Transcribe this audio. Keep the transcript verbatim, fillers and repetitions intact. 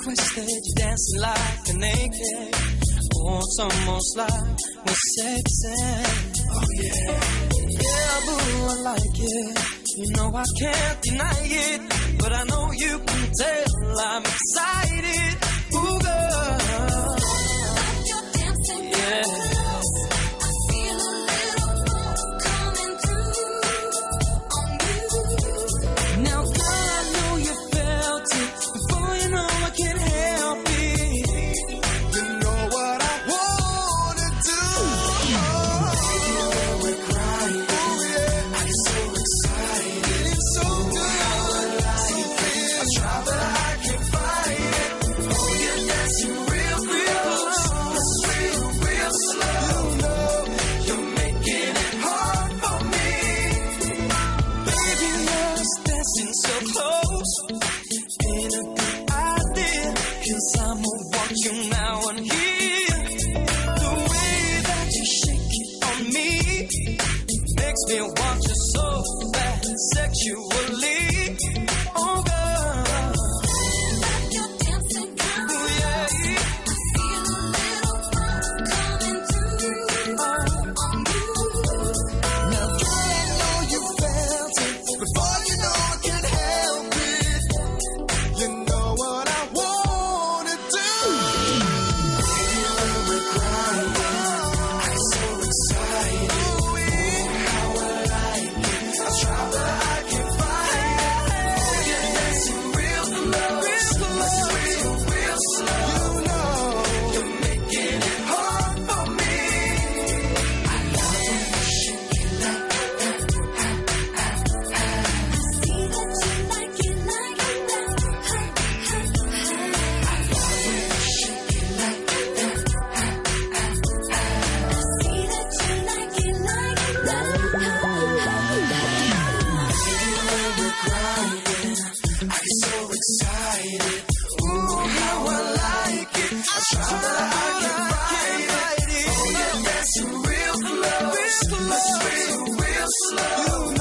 twisted, you dancing like a naked. Oh, it's almost like we're sexy. Oh yeah, yeah, boo, I like it. You know I can't deny it, but I know you can tell I'm excited. Ooh, girl, You're dancing, yeah. I feel a little funk coming through on you. Now, girl, I know you felt it before, you know I can't help it. You know what I wanna do. Baby, when we're crying, oh yeah, I get so excited. It's so good. I like it. I try, but I can't fight it. Oh, you're dancing real, real close. That's real, real slow. You know, you're making it hard for me. Baby, you're dancing so close. Ain't a good idea, 'cause I'ma want you now and here. The way that you shake it on me makes me want you so bad sexually. Oh, girl, You're dancing, girl. oh yeah. I feel a little funk coming through on you. Now, girl, I know you felt it before, you know I can't help it. You know what I wanna do. Baby, when we're crying, I get so excited. Oh, yeah, how I like it. I try, but I can't fight it. Oh, you're dancing real close, real close, real, real slow. You know, you're making it hard for me. I love when you shake it like that. See that you like it like that. I love when you shake it like that. See that you like it like that. Baby, when we're crying, I get so excited. Ooh, how I like it. I try, but I can't fight it. Oh, you're dancing real close, real, real slow.